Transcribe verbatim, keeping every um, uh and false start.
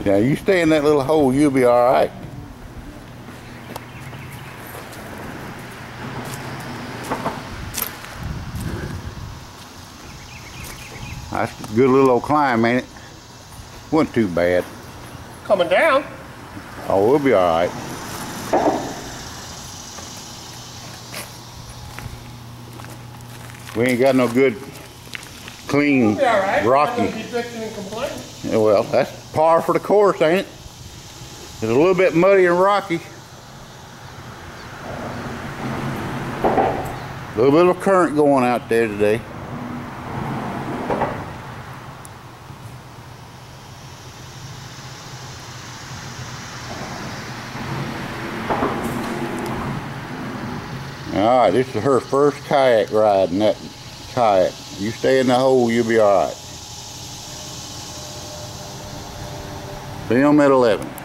Now you stay in that little hole, you'll be all right. That's a good little old climb, ain't it? Wasn't too bad. Coming down. Oh, we'll be all right. We ain't got no good, clean, We'll be all right. rocky. I'm gonna be bitching and complaining. Yeah, well, that's par for the course, ain't it? It's a little bit muddy and rocky. A little bit of a current going out there today. All right, this is her first kayak ride in that kayak. You stay in the hole, you'll be all right. Film at eleven.